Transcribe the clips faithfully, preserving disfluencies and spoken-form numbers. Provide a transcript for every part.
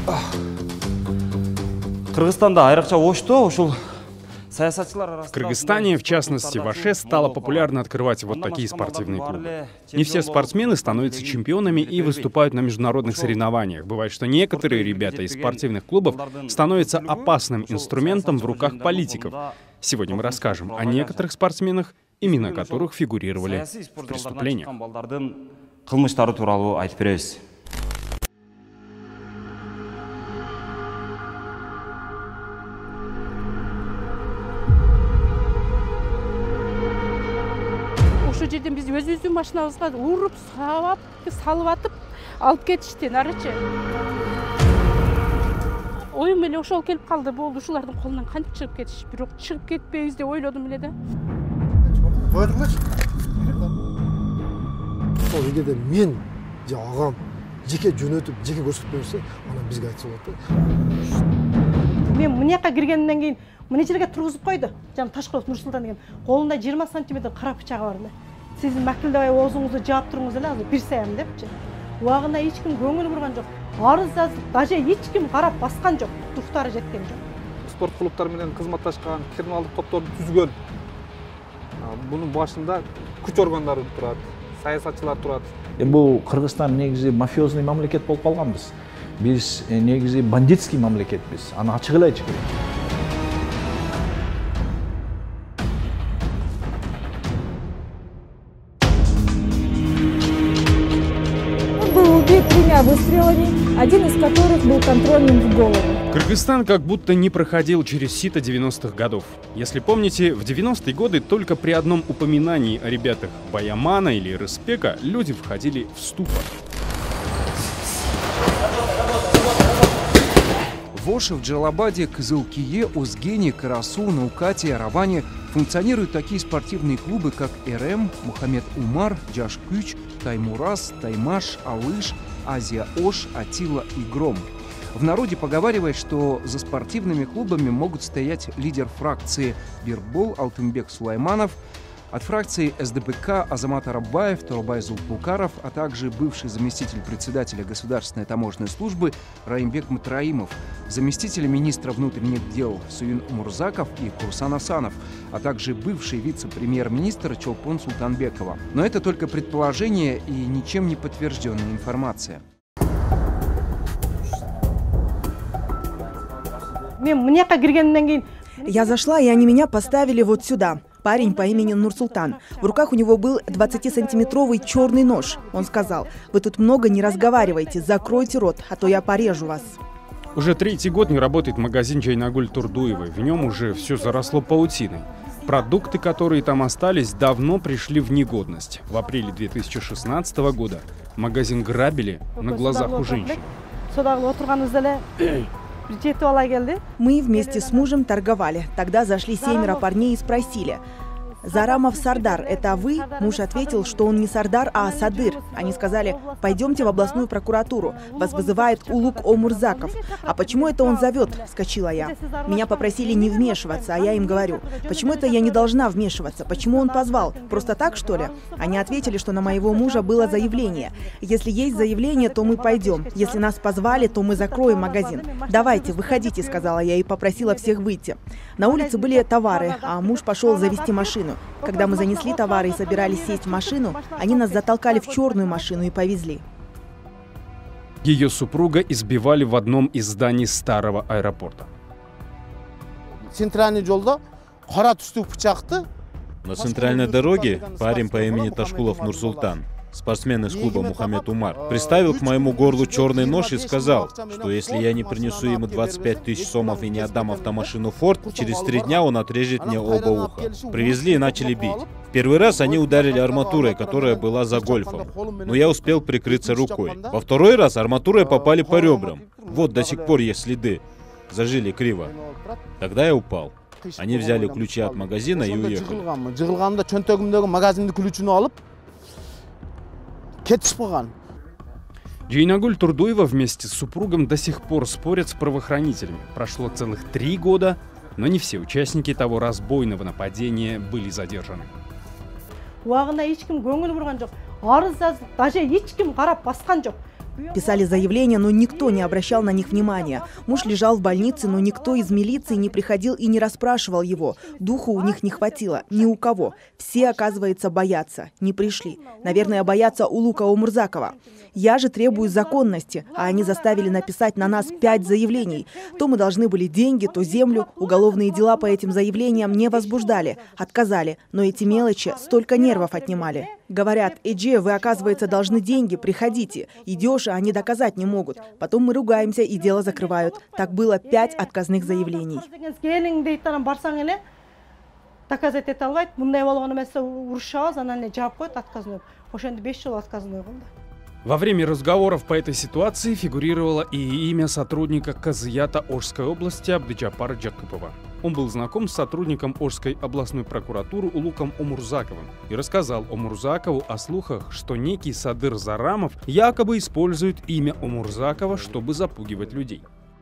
Кыргызстанда айрыкча ошто ушул. В Кыргызстане, в частности в Аше, стало популярно открывать вот такие спортивные клубы. Не все спортсмены становятся чемпионами и выступают на международных соревнованиях. Бывает, что некоторые ребята из спортивных клубов становятся опасным инструментом в руках политиков. Сегодня мы расскажем о некоторых спортсменах, имена которых фигурировали в преступлениях. Ошол жерден биз өзүбүздүн машинабызга уруп, сабап, салып атып, алып кетишти, нарычы. Оюм эле ошол келип калды, болду, ушулардын колунан кантип чыгып кетиш, бирок чыгып кетпейбиз деп ойлодум эле да. Койдуңуз. Ошол эгерде мен же агам жеке жөнөтүп, жеке көрсөтүп берсе, анан бизге айтса болот да. Мен мынаяка киргенден кийин мына жерге тургузуп койду. Жана Ташкулов Нурсултан деген. Колунда жыйырма сантиметр кара бычагы бар эле. Сиздин макилдебай оозуңузду жаап туруңуз эле, азыр бир саям депчи. Убагында эч ким көңүл бурган жок. Арыз жазып, даже эч ким карап баскан жок. Туктары жеткен жок. Спорт клубтары менен кызматташкан, криминалдык топторду түзгөн. Бунун башында күч органдары турат, саясатчылар турат. Бул Кыргызстан негизи мафиозный мамлекет болуп калганбыз. Биз негизи бандитский мамлекетпиз. Аны ачык эле айтыш керек. Был убит тремя выстрелами, один из которых был контрольным в голову. Кыргызстан как будто не проходил через сито девяностых годов. Если помните, в девяностые годы только при одном упоминании о ребятах Баямана или Рыспека люди входили в ступор. В Оше, в Джалабаде, Кызылкие, Узгене, Карасу, Наукате, Араване функционируют такие спортивные клубы, как РМ, Мухаммед Умар, Джашкюч, Таймурас, Таймаш, Алыш, Азия Ош, Атила и Гром. В народе поговаривают, что за спортивными клубами могут стоять лидер фракции Бирбол Алтынбек Сулайманов, от фракции СДПК Азамат Арабаев, Турабай Зулпукаров, а также бывший заместитель председателя Государственной таможенной службы Раимбек Матраимов, заместитель министра внутренних дел Суюн Мурзаков и Курсан Асанов, а также бывший вице-премьер-министр Чолпон Султанбекова. Но это только предположение и ничем не подтвержденная информация. Я зашла, и они меня поставили вот сюда. Парень по имени Нурсултан. В руках у него был двадцатисантиметровый черный нож. Он сказал: вы тут много не разговаривайте, закройте рот, а то я порежу вас. Уже третий год не работает магазин Жайнагуль Турдуевой. В нем уже все заросло паутиной. Продукты, которые там остались, давно пришли в негодность. В апреле две тысячи шестнадцатого года магазин грабили на глазах у женщин. Мы вместе с мужем торговали. Тогда зашли семеро парней и спросили: Зарамов Сардар, это вы? Муж ответил, что он не Сардар, а Садыр. Они сказали: пойдемте в областную прокуратуру. Вас вызывает Улук Омурзаков. А почему это он зовет? Вскочила я. Меня попросили не вмешиваться, а я им говорю: почему это я не должна вмешиваться? Почему он позвал? Просто так, что ли? Они ответили, что на моего мужа было заявление. Если есть заявление, то мы пойдем. Если нас позвали, то мы закроем магазин. Давайте, выходите, сказала я и попросила всех выйти. На улице были товары, а муж пошел завести машину. Когда мы занесли товары и собирались сесть в машину, они нас затолкали в черную машину и повезли. Ее супруга избивали в одном из зданий старого аэропорта. На центральной дороге парень по имени Ташкулов Нурсултан, спортсмен из клуба Мухаммед Умар, приставил к моему горлу черный нож и сказал, что если я не принесу ему двадцать пять тысяч сомов и не отдам автомашину Форд, через три дня он отрежет мне оба уха. Привезли и начали бить. В первый раз они ударили арматурой, которая была за гольфом, но я успел прикрыться рукой. Во второй раз арматурой попали по ребрам. Вот до сих пор есть следы. Зажили криво. Тогда я упал. Они взяли ключи от магазина и уехали. Жайнагуль Турдуева вместе с супругом до сих пор спорят с правоохранителями. Прошло целых три года, но не все участники того разбойного нападения были задержаны. Писали заявления, но никто не обращал на них внимания. Муж лежал в больнице, но никто из милиции не приходил и не расспрашивал его. Духу у них не хватило, ни у кого. Все, оказывается, боятся. Не пришли. Наверное, боятся Улука Омурзакова. Я же требую законности, а они заставили написать на нас пять заявлений. То мы должны были деньги, то землю. Уголовные дела по этим заявлениям не возбуждали. Отказали. Но эти мелочи столько нервов отнимали. Говорят: Эдже, вы, оказывается, должны деньги, приходите. Идешь, а они доказать не могут. Потом мы ругаемся, и дело закрывают. Так было пять отказных заявлений. Во время разговоров по этой ситуации фигурировало и имя сотрудника Казията Ошской области Абдыджапара Джакыпова. Он был знаком с сотрудником Ошской областной прокуратуры Улуком Омурзаковым и рассказал Омурзакову о слухах, что некий Садыр Зарамов якобы использует имя Омурзакова, чтобы запугивать людей.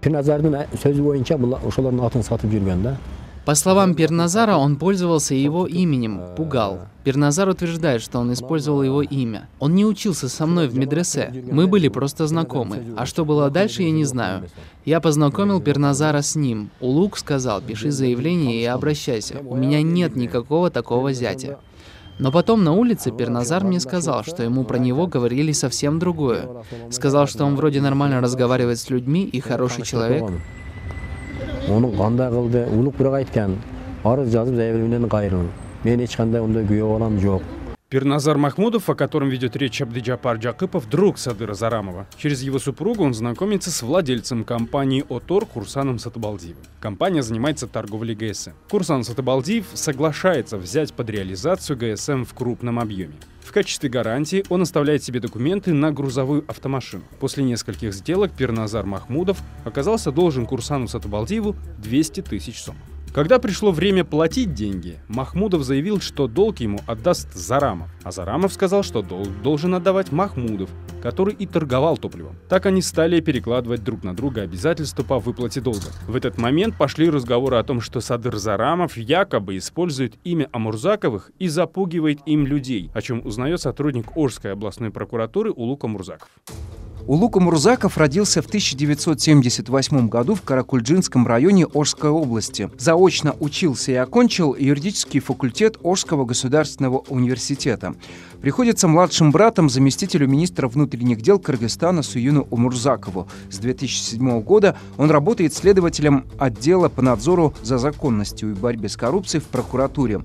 По словам Пирназара, он пользовался его именем, пугал. Пирназар утверждает, что он использовал его имя. Он не учился со мной в медресе. Мы были просто знакомы. А что было дальше, я не знаю. Я познакомил Пирназара с ним. Улук сказал: пиши заявление и обращайся. У меня нет никакого такого зятя. Но потом на улице Пирназар мне сказал, что ему про него говорили совсем другое. Сказал, что он вроде нормально разговаривает с людьми и хороший человек. Оның қандай қылды, Улук бірақ айтқан, арыз жазып заявлениені қайырылды. Мен ешқандай ондай күйеу балам жоқ. Пирназар Махмудов, о котором ведет речь Абдыджапар Джакыпов, друг Садыра Зарамова. Через его супругу он знакомится с владельцем компании «Отор» Курсаном Сатыбалдиевым. Компания занимается торговлей ГСМ. Курсан Сатыбалдиев соглашается взять под реализацию ГСМ в крупном объеме. В качестве гарантии он оставляет себе документы на грузовую автомашину. После нескольких сделок Пирназар Махмудов оказался должен Курсану Сатыбалдиеву двести тысяч сом. Когда пришло время платить деньги, Махмудов заявил, что долг ему отдаст Зарамов. А Зарамов сказал, что долг должен отдавать Махмудов, который и торговал топливом. Так они стали перекладывать друг на друга обязательства по выплате долга. В этот момент пошли разговоры о том, что Садыр Зарамов якобы использует имя Омурзаковых и запугивает им людей, о чем узнает сотрудник Ошской областной прокуратуры Улук Омурзаков. Улук Омурзаков родился в тысяча девятьсот семьдесят восьмом году в Каракульджинском районе Ошской области. Заочно учился и окончил юридический факультет Ошского государственного университета. Приходится младшим братом заместителю министра внутренних дел Кыргызстана Суюну Омурзакову. С две тысячи седьмого года он работает следователем отдела по надзору за законностью и борьбе с коррупцией в прокуратуре.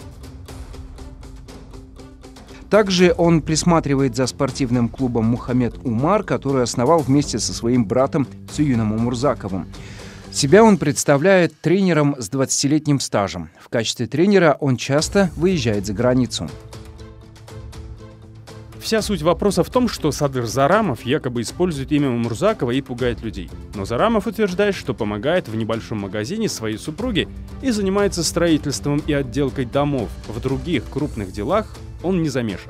Также он присматривает за спортивным клубом «Мухаммед Умар», который основал вместе со своим братом Суюном Омурзаковым. Себя он представляет тренером с двадцатилетним стажем. В качестве тренера он часто выезжает за границу. Вся суть вопроса в том, что Садыр Зарамов якобы использует имя Омурзакова и пугает людей. Но Зарамов утверждает, что помогает в небольшом магазине своей супруге и занимается строительством и отделкой домов. В других крупных делах он не замешан.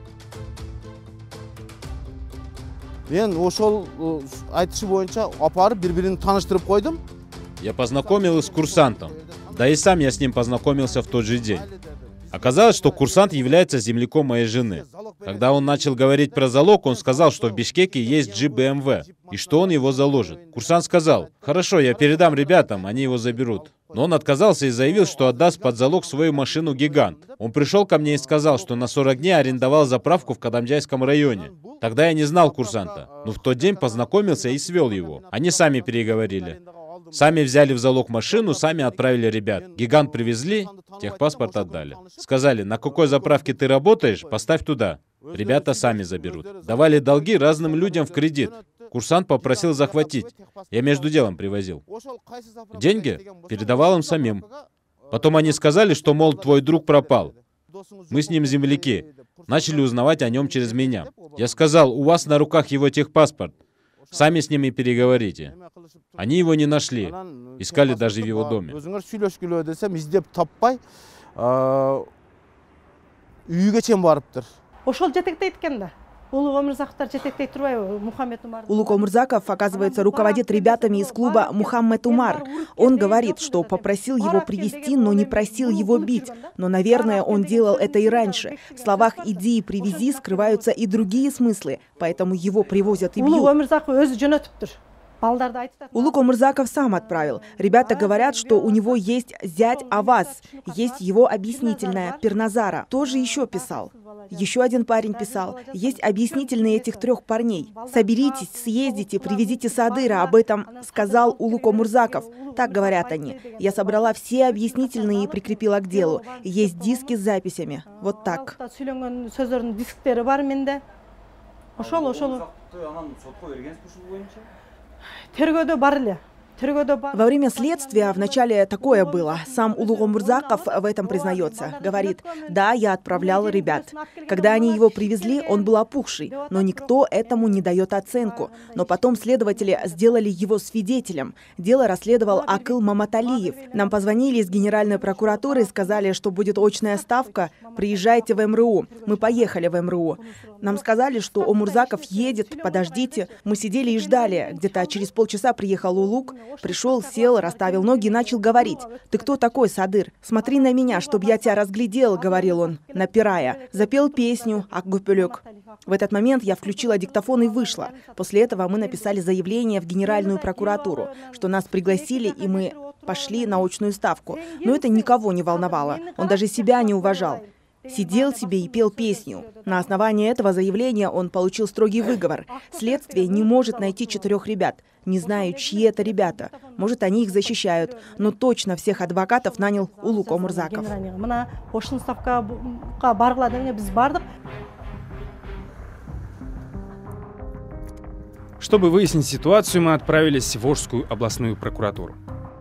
Я познакомил их с курсантом. Да и сам я с ним познакомился в тот же день. Оказалось, что курсант является земляком моей жены. Когда он начал говорить про залог, он сказал, что в Бишкеке есть джип бэ эм вэ и что он его заложит. Курсант сказал: «Хорошо, я передам ребятам, они его заберут». Но он отказался и заявил, что отдаст под залог свою машину «Гигант». Он пришел ко мне и сказал, что на сорок дней арендовал заправку в Кадамджайском районе. Тогда я не знал курсанта, но в тот день познакомился и свел его. Они сами переговорили. Сами взяли в залог машину, сами отправили ребят. «Гигант» привезли, техпаспорт отдали. Сказали: «На какой заправке ты работаешь, поставь туда». Ребята сами заберут. Давали долги разным людям в кредит. Курсант попросил захватить. Я между делом привозил. Деньги передавал им самим. Потом они сказали, что, мол, твой друг пропал. Мы с ним земляки. Начали узнавать о нем через меня. Я сказал: у вас на руках его техпаспорт. Сами с ними переговорите. Они его не нашли. Искали даже в его доме. Ошол жетектейт экен да. Улук Омурзаков, оказывается, руководит ребятами из клуба «Мухаммед Умар». Он говорит, что попросил его привезти, но не просил его бить. Но, наверное, он делал это и раньше. В словах «иди и привези» скрываются и другие смыслы, поэтому его привозят и бьют. Улук Омурзаков сам отправил. Ребята говорят, что у него есть зять Аваз, есть его объяснительная Пирназара. Тоже еще писал. Еще один парень писал. Есть объяснительные этих трех парней. Соберитесь, съездите, привезите Садыра. Об этом сказал Улук Омурзаков. Так говорят они. Я собрала все объяснительные и прикрепила к делу. Есть диски с записями. Вот так. Во время следствия вначале такое было. Сам Улук Омурзаков в этом признается. Говорит, да, я отправлял ребят. Когда они его привезли, он был опухший, но никто этому не дает оценку. Но потом следователи сделали его свидетелем. Дело расследовал Акыл Маматалиев. Нам позвонили из Генеральной прокуратуры и сказали, что будет очная ставка. Приезжайте в МРУ. Мы поехали в МРУ. Нам сказали, что Омурзаков едет, подождите. Мы сидели и ждали. Где-то через полчаса приехал Улук. Пришел, сел, расставил ноги и начал говорить. «Ты кто такой, Садыр? Смотри на меня, чтоб я тебя разглядел», — говорил он, напирая. Запел песню «Акгупелек». В этот момент я включила диктофон и вышла. После этого мы написали заявление в Генеральную прокуратуру, что нас пригласили, и мы пошли на очную ставку. Но это никого не волновало. Он даже себя не уважал. Сидел себе и пел песню. На основании этого заявления он получил строгий выговор. Следствие не может найти четырех ребят. Не знаю, чьи это ребята. Может, они их защищают. Но точно всех адвокатов нанял Улук Омурзаков. Чтобы выяснить ситуацию, мы отправились в Волжскую областную прокуратуру.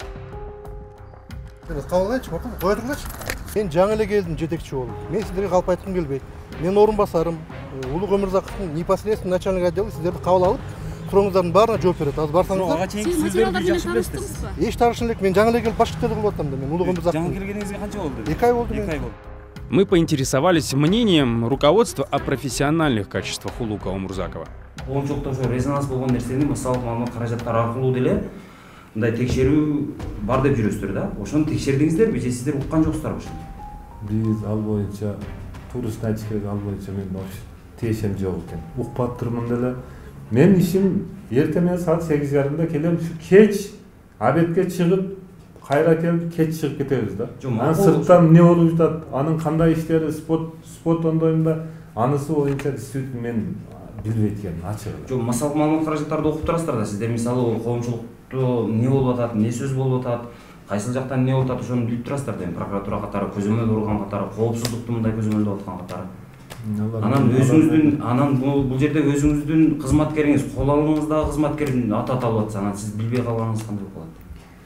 Мен жаңа эле келдим жетекчи болуп. Мен сиздерге калп айткым келбейт. Мен орун басарым, Улук Омурзаковдун непосредственно начальник отделы сиздерди кабыл алып, сурооңуздардын баарына жооп берет. Азыр барсаңыздар. Сиз материалдар менен тааныштыңызбы? Эч таанышым элек. Мен жаңа эле келип башкиртеде кылып атам да мен Улук Омурзаковдун. Жаңа келгениңизге канча болду? эки ай болду. эки ай болду. Мы поинтересовались мнением руководства о профессиональных качествах Улука Омурзакова. Коомчулукта ошо резонанс болгон нерсени массалык маалымат каражаттары аркылуу деле мындай текшерүү бар деп жүрөсүздөр да. Ошону текшердиңиздерби же сиздер уккан жоксуздарбы ошону? Биз ал боюнча туурусун айтыш керек, ал боюнча мен вообще тиешем жок экен. Укпап турмун деле. Мен ишим эртең саат сегиз жарымда келем, ушу кеч обедке чыгып, кайра келип, кеч чыгып кетебиз да. Анан сырттан эмне болуп жатат, анын кандай иштери, спорт спорт ондойм да, анысы боюнча действительно мен билбейт экенмин, ачыгы. Жок, массалык маалымат каражаттарды окуп турасыздар да, сиздер мисалы коомчулукту эмне болуп атат, эмне сөз болуп атат, кайсыл жактан эмне болуп атат, ошону билип турасыздар да, прокуратура катары көзөмөл урган катары, коопсуздукту мындай көзөмөлдөп аткан катары. Анан өзүңүздүн, анан бул жерде өзүңүздүн кызматкериңиз, кол алыңыздагы кызматкердин аты аталып атса, анан сиз билбей калганыңыз кандай болуп калат?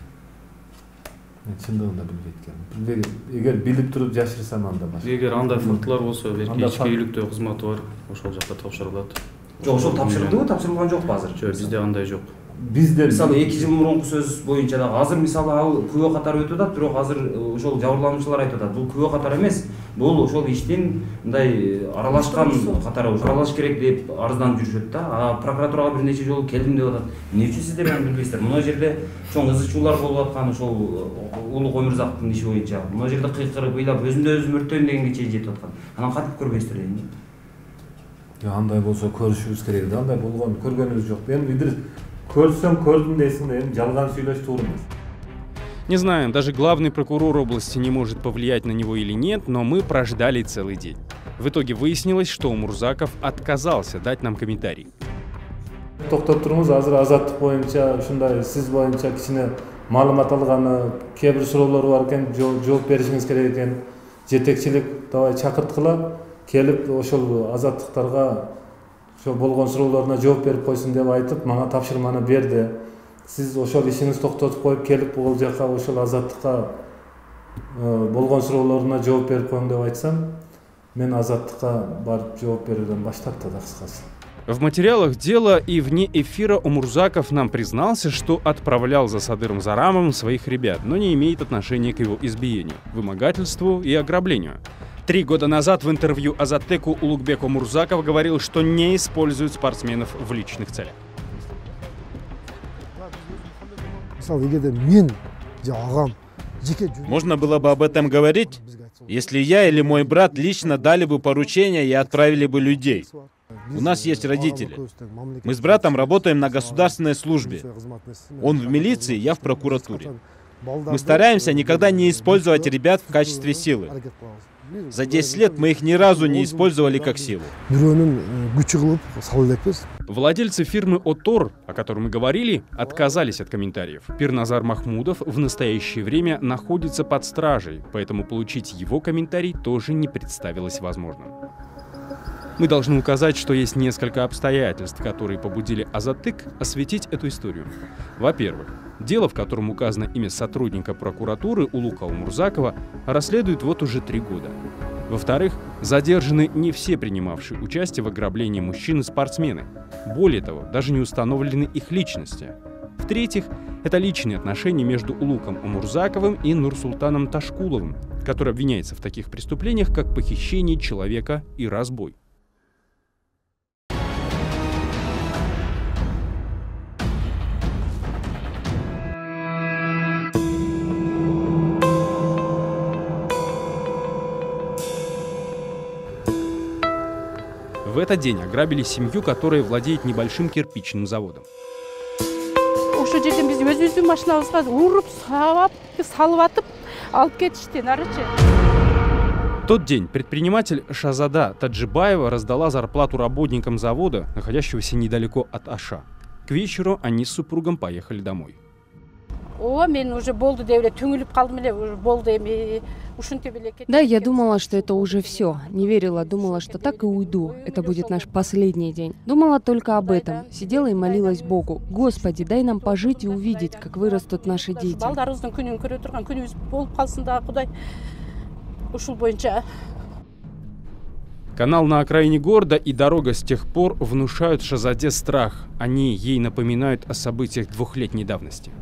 Мен чындыгында билбейт экенмин. Эгер билип туруп жашырсам анда башка. Эгер андай фактылар болсо, берки ички үйлүктө кызматы бар, ошол жакка тапшырылат. Жок, ошол тапшырылдыбы, тапшырылган жокпу азыр? Жок, бизде андай жок. Бизде мисалы эки жыл мурунку сөз боюнча дагы азыр мисалы ал күбө катары өтүп атат, бирок азыр ошол жабырлануучулар айтып атат, бул күбө катары эмес, бул ошол иштин мындай аралашкан катары аралаш керек деп арызданып жүрүшөт да. А прокуратурага бир нече жолу келдим деп атат. Эмне үчүн сиздер аны билбейсиздер? Мына жерде чоң ызы чуулар болуп аткан ошол Улук Омурзаковдун иши боюнча. Мына жерде кыйкырып, ыйлап, өзүмдү өзүм өрттөйм дегенге чейин жетип аткан. Анан кантип көрбөйсүздөр эми? Я андай болсо көрүшүбүз керек да, андай болгон көргөнүбүз жок. Эми бир көрсөм көрдүм дейсиң да, эми жалган сүйлөш туура эмес. Не знаю, даже главный прокурор области не может повлиять на него или нет, но мы прождали целый день. В итоге выяснилось, что Омурзаков отказался дать нам комментарий. Токтоп туруңуз, азыр азаттык боюнча ушундай сиз боюнча кичине маалымат алганы, кээ бир суроолор бар экен, жооп беришиңиз керек экен. Жетекчилик давай чакырткыла, келип ошол азаттыктарга ошо болгон суроолоруна жооп берип койсун деп айтып, мага тапшырманы берди. Сиз ошол ишиңизди токтотуп коюп келип бул жака ошол азаттыкка болгон суроолоруна жооп берип коюң деп айтсам, мен азаттыкка барып жооп берүүдөн баш тарттым да кыскасы. В материалах дела и вне эфира Омурзаков нам признался, что отправлял за Садыром Зарамовым своих ребят, но не имеет отношения к его избиению, вымогательству и ограблению. Три года назад в интервью Азаттеку Улугбек Омурзаков говорил, что не использует спортсменов в личных целях. Можно было бы об этом говорить, если я или мой брат лично дали бы поручения и отправили бы людей. У нас есть родители. Мы с братом работаем на государственной службе. Он в милиции, я в прокуратуре. Мы стараемся никогда не использовать ребят в качестве силы. За десять лет мы их ни разу не использовали как силу. Владельцы фирмы «Отор», о которой мы говорили, отказались от комментариев. Пирназар Махмудов в настоящее время находится под стражей, поэтому получить его комментарий тоже не представилось возможным. Мы должны указать, что есть несколько обстоятельств, которые побудили Азаттек осветить эту историю. Во-первых, дело, в котором указано имя сотрудника прокуратуры Улука Омурзакова, расследуют вот уже три года. Во-вторых, задержаны не все принимавшие участие в ограблении мужчин и спортсмены. Более того, даже не установлены их личности. В-третьих, это личные отношения между Улуком Омурзаковым и Нурсултаном Ташкуловым, который обвиняется в таких преступлениях, как похищение человека и разбой. В этот день ограбили семью, которая владеет небольшим кирпичным заводом. В тот день предприниматель Шазада Таджибаева раздала зарплату работникам завода, находящегося недалеко от Аша. К вечеру они с супругом поехали домой. Да, я думала, что это уже все. Не верила, думала, что так и уйду. Это будет наш последний день. Думала только об этом. Сидела и молилась Богу. Господи, дай нам пожить и увидеть, как вырастут наши дети. Канал на окраине города и дорога с тех пор внушают Шазаде страх. Они ей напоминают о событиях двухлетней давности.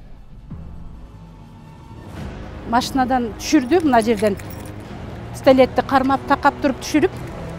Машинадан түшүрдү, мына жерден пистолетти кармап такап туруп түшүрүп.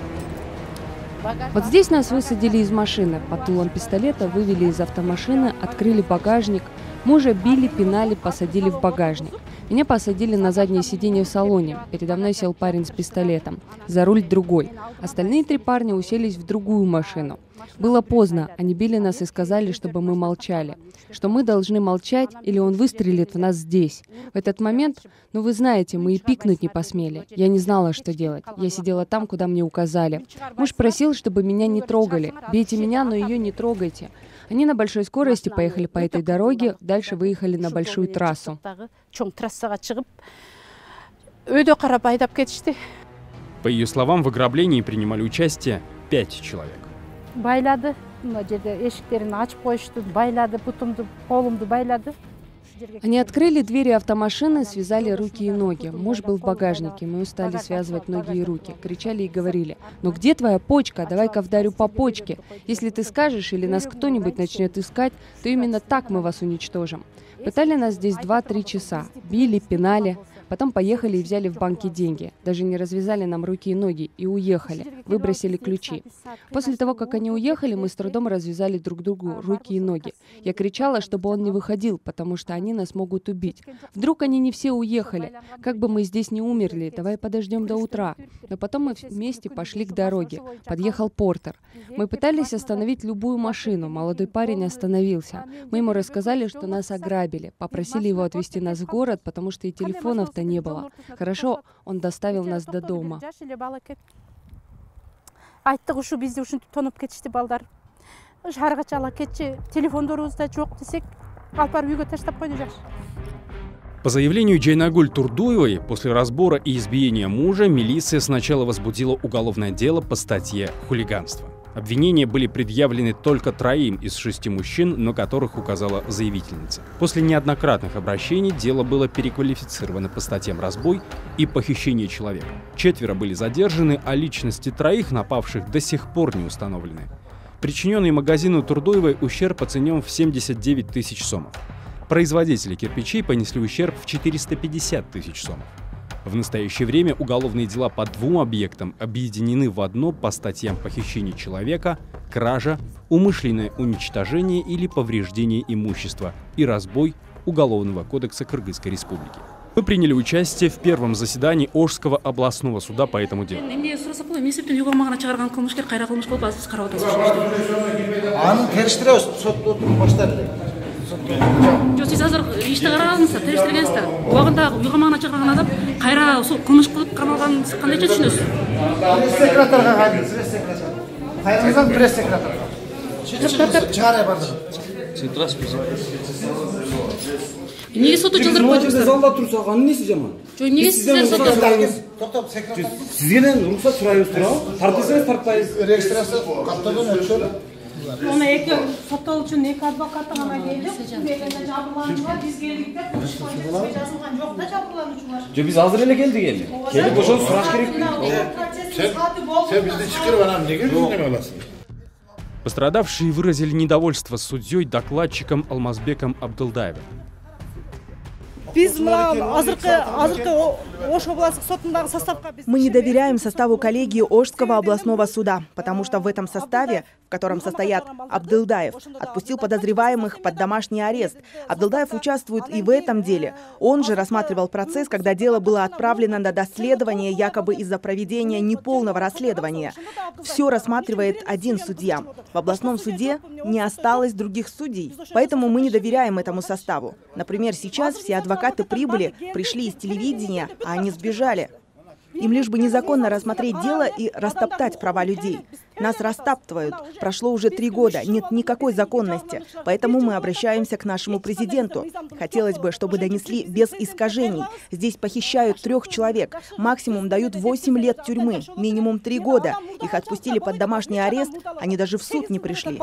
Вот здесь нас высадили из машины. Под дулом пистолета вывели из автомашины, открыли багажник. Мужа били, пинали, посадили в багажник. Меня посадили на заднее сиденье в салоне. Передо мной сел парень с пистолетом. За руль другой. Остальные три парня уселись в другую машину. Было поздно. Они били нас и сказали, чтобы мы молчали. Что мы должны молчать, или он выстрелит в нас здесь. В этот момент, ну вы знаете, мы и пикнуть не посмели. Я не знала, что делать. Я сидела там, куда мне указали. Муж просил, чтобы меня не трогали. Бейте меня, но ее не трогайте. Они на большой скорости поехали по этой дороге, дальше выехали на большую трассу. По ее словам, в ограблении принимали участие пять человек. Байлады, мына жерде эшиктерин ачып коюшту, байлады, бутумду, колумду байлады. Они открыли двери автомашины, связали руки и ноги. Муж был в багажнике, мы устали связывать ноги и руки. Кричали и говорили: «Ну где твоя почка? Давай-ка вдарю по почке. Если ты скажешь или нас кто-нибудь начнет искать, то именно так мы вас уничтожим». Пытали нас здесь два-три часа. Били, пинали. Потом поехали и взяли в банке деньги. Даже не развязали нам руки и ноги и уехали. Выбросили ключи. После того, как они уехали, мы с трудом развязали друг другу руки и ноги. Я кричала, чтобы он не выходил, потому что они нас могут убить. Вдруг они не все уехали. Как бы мы здесь не умерли, давай подождем до утра. Но потом мы вместе пошли к дороге. Подъехал Портер. Мы пытались остановить любую машину. Молодой парень остановился. Мы ему рассказали, что нас ограбили. Попросили его отвезти нас в город, потому что и телефонов-то не было. Хорошо, он доставил нас до дома. По заявлению Джайнагуль Турдуевой, после разбора и избиения мужа милиция сначала возбудила уголовное дело по статье «Хулиганство». Обвинения были предъявлены только троим из шести мужчин, на которых указала заявительница. После неоднократных обращений дело было переквалифицировано по статьям «Разбой» и «Похищение человека». Четверо были задержаны, а личности троих напавших до сих пор не установлены. Причиненный магазину Турдуевой ущерб оценен в семьдесят девять тысяч сомов. Производители кирпичей понесли ущерб в четыреста пятьдесят тысяч сомов. В настоящее время уголовные дела по двум объектам объединены в одно по статьям похищения человека, кража, умышленное уничтожение или повреждение имущества и разбой Уголовного кодекса Кыргызской Республики. Мы приняли участие в первом заседании Ошского областного суда по этому делу. Сиз азыр ишти карадыңыздар, териштиргенсиздер. Убагында уйгамагына чыгарган адам кайра ушул кылмыш кылып камалганын сиз кандайча түшүнөсүз? Пресс-секретарга кайрыңыз, пресс-секретар. Кайрыңыздан пресс-секретарга. Чыгарай бардым. Сен турасызбы? Эмнеге сотто жылдырып койдуңуздар? Залда турсак, анын неси жаман? Жок, эмнеге сиздер сотто? Токтоп, секретар. Сизден уруксат сурайбыз туурабы? Тартсаңыз тартпайбыз. Регистрация каттаган өчөлү. Оны эки соттоо үчүн эки адвокаты гана келди. Келгенде жабырлануучулар биз келдик деп жазылган жок да жабырлануучулар. Жок, биз азыр эле келдик эми. Келип ошону сураш керекпи? Сен бизди чакырып анан эмнеге неме кыласың? Пострадавшие выразили недовольство судьей докладчиком Алмазбеком Абдылдаевым. Мы не доверяем составу коллегии Ошского областного суда, потому что в этом составе, в котором состоят Абдылдаев, отпустил подозреваемых под домашний арест. Абдылдаев участвует и в этом деле. Он же рассматривал процесс, когда дело было отправлено на доследование якобы из-за проведения неполного расследования. Все рассматривает один судья. В областном суде не осталось других судей, поэтому мы не доверяем этому составу. Например, сейчас все адвокаты прибыли, пришли из телевидения, а они сбежали. Им лишь бы незаконно рассмотреть дело и растоптать права людей. Нас растаптывают. Прошло уже три года, нет никакой законности. Поэтому мы обращаемся к нашему президенту. Хотелось бы, чтобы донесли без искажений. Здесь похищают трех человек. Максимум дают восемь лет тюрьмы, минимум три года. Их отпустили под домашний арест, они даже в суд не пришли.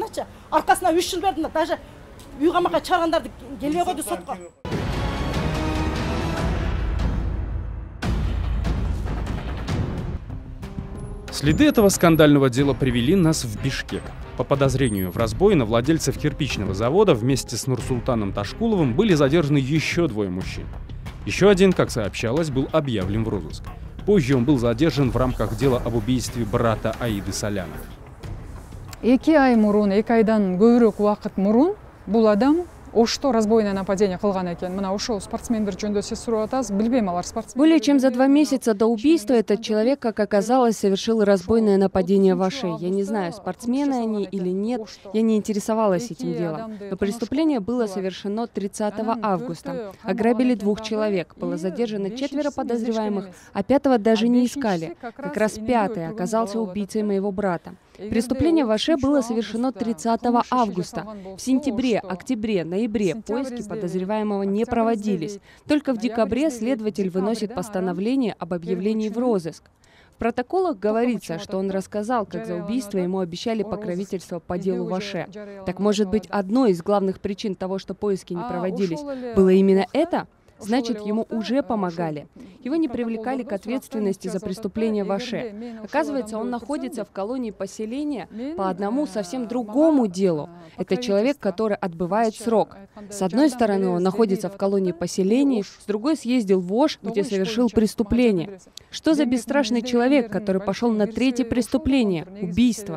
Следы этого скандального дела привели нас в Бишкек. По подозрению в разбое на владельцев кирпичного завода вместе с Нурсултаном Ташкуловым были задержаны еще двое мужчин. Еще один, как сообщалось, был объявлен в розыск. Позже он был задержан в рамках дела об убийстве брата Аиды Соляна. Эки ай мурун, эки айдан көбүрөөк убакыт мурун бул адам Ошто разбойное нападение кылган экен. Мына ошол спортсмендер жөнүндө сиз сурап атасыз, билбейм алар спортсмен. Более чем за два месяца до убийства этот человек, как оказалось, совершил разбойное нападение в Оше. Я не знаю, спортсмены они или нет, я не интересовалась этим делом. Но преступление было совершено тридцатого августа. Ограбили двух человек, было задержано четверо подозреваемых, а пятого даже не искали. Как раз пятый оказался убийцей моего брата. Преступление в Оше было совершено тридцатого августа. В сентябре, октябре, ноябре поиски подозреваемого не проводились. Только в декабре следователь выносит постановление об объявлении в розыск. В протоколах говорится, что он рассказал, как за убийство ему обещали покровительство по делу в Оше. Так может быть, одной из главных причин того, что поиски не проводились, было именно это? Значит, ему уже помогали. Его не привлекали к ответственности за преступление в Оше. Оказывается, он находится в колонии поселения по одному совсем другому делу. Это человек, который отбывает срок. С одной стороны, он находится в колонии поселения, с другой съездил в Ош, где совершил преступление. Что за бесстрашный человек, который пошел на третье преступление – убийство?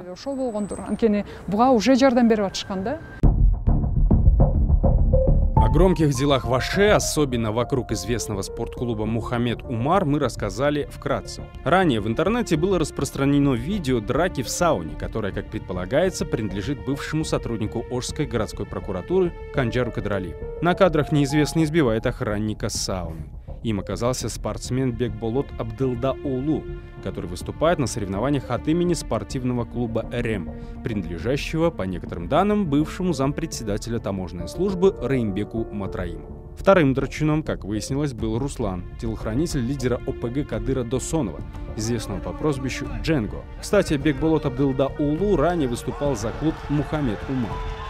О громких делах в Оше, особенно вокруг известного спортклуба «Мухаммед Умар», мы рассказали вкратце. Ранее в интернете было распространено видео драки в сауне, которая, как предполагается, принадлежит бывшему сотруднику Ошской городской прокуратуры Канджару Кадрали. На кадрах неизвестный избивает охранника сауны. Им оказался спортсмен Бекболот Абдылдаулу, который выступает на соревнованиях от имени спортивного клуба «Эрем», принадлежащего, по некоторым данным, бывшему зампредседателя таможенной службы Раимбеку Матраиму. Вторым драчуном, как выяснилось, был Руслан, телохранитель лидера ОПГ Кадыра Досонова, известного по прозвищу Дженго. Кстати, Бекболот Абдылдаулу ранее выступал за клуб «Мухаммед Умар».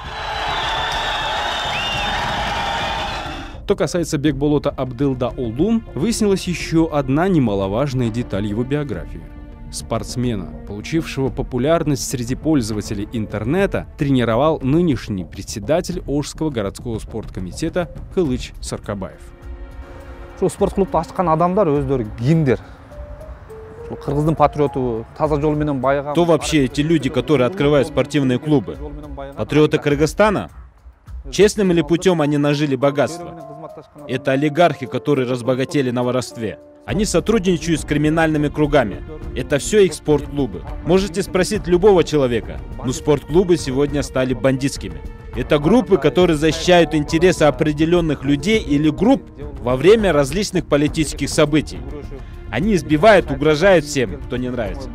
Что касается Бекболота Абдылдаулу, выяснилась еще одна немаловажная деталь его биографии. Спортсмена, получившего популярность среди пользователей интернета, тренировал нынешний председатель Ошского городского спорткомитета Кылыч Саркабаев. ошо спорт клубду ачкан адамдар өздөрү кимдер? Кыргыздын патриоту, таза жол менен байыган. Кто вообще эти люди, которые открывают спортивные клубы? Патриоты Кыргызстана? Честным или путем они нажили богатство? Это олигархи, которые разбогатели на воровстве. Они сотрудничают с криминальными кругами. Это все их спортклубы. Можете спросить любого человека, но спортклубы сегодня стали бандитскими. Это группы, которые защищают интересы определенных людей или групп во время различных политических событий. Они избивают, угрожают всем, кто не нравится.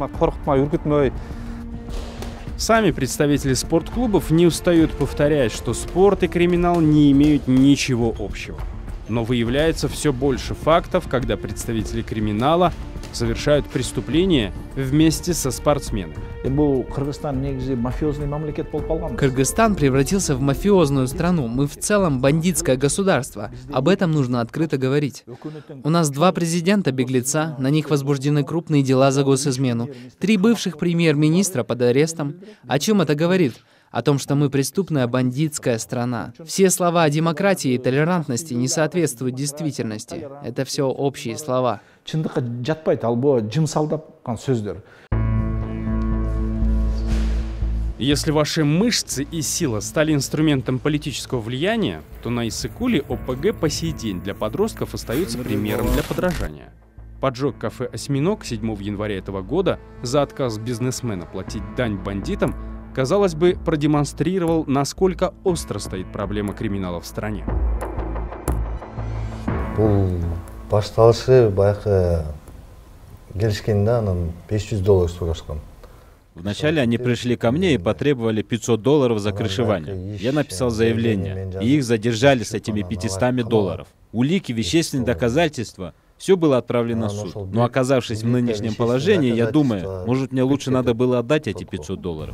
Сами представители спортклубов не устают повторять, что спорт и криминал не имеют ничего общего. Но выявляется все больше фактов, когда представители криминала совершают преступления вместе со спортсменами. Кыргызстан превратился в мафиозную страну. Мы в целом бандитское государство. Об этом нужно открыто говорить. У нас два президента-беглеца, на них возбуждены крупные дела за госизмену. Три бывших премьер-министра под арестом. О чем это говорит? О том, что мы преступная бандитская страна. Все слова о демократии и толерантности не соответствуют действительности. Это все общие слова. Если ваши мышцы и сила стали инструментом политического влияния, то на Иссык-Куле ОПГ по сей день для подростков остается примером для подражания. Поджог кафе «Осьминог» седьмого января этого года за отказ бизнесмена платить дань бандитам, казалось бы, продемонстрировал, насколько остро стоит проблема криминала в стране. Башталышы баягы келишкенде анан беш жүз доллар сурашкан. Вначале они пришли ко мне и потребовали пятьсот долларов за крышевание. Я написал заявление, и их задержали с этими пятьюстами долларов. Улики, вещественные доказательства, все было отправлено в суд. Но оказавшись в нынешнем положении, я думаю, может мне лучше надо было отдать эти пятьсот долларов.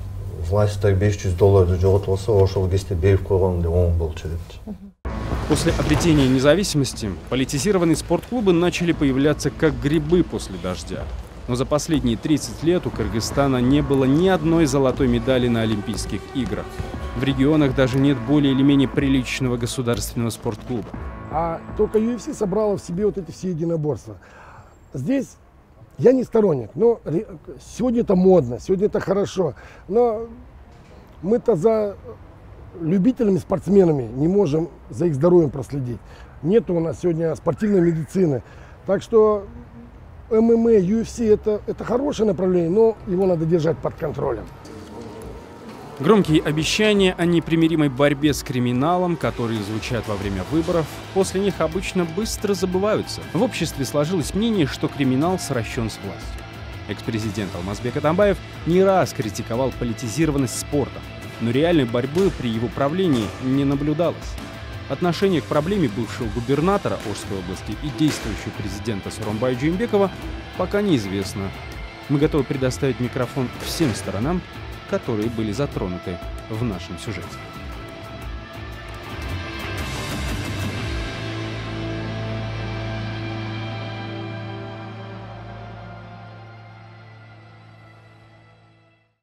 После обретения независимости политизированные спортклубы начали появляться как грибы после дождя. Но за последние тридцать лет у Кыргызстана не было ни одной золотой медали на Олимпийских играх. В регионах даже нет более или менее приличного государственного спортклуба. А только ю эф си собрала в себе вот эти все единоборства. Здесь я не сторонник, но сегодня это модно, сегодня это хорошо. Но мы-то за любителями, спортсменами не можем за их здоровьем проследить. Нет у нас сегодня спортивной медицины. Так что эм эм а, ю эф си это, это хорошее направление, но его надо держать под контролем. Громкие обещания о непримиримой борьбе с криминалом, которые звучат во время выборов, после них обычно быстро забываются. В обществе сложилось мнение, что криминал сращен с властью. Экс-президент Алмазбек Атамбаев не раз критиковал политизированность спорта, но реальной борьбы при его правлении не наблюдалось. Отношение к проблеме бывшего губернатора Ошской области и действующего президента Сооронбая Жээнбекова пока неизвестно. Мы готовы предоставить микрофон всем сторонам, которые были затронуты в нашем сюжете.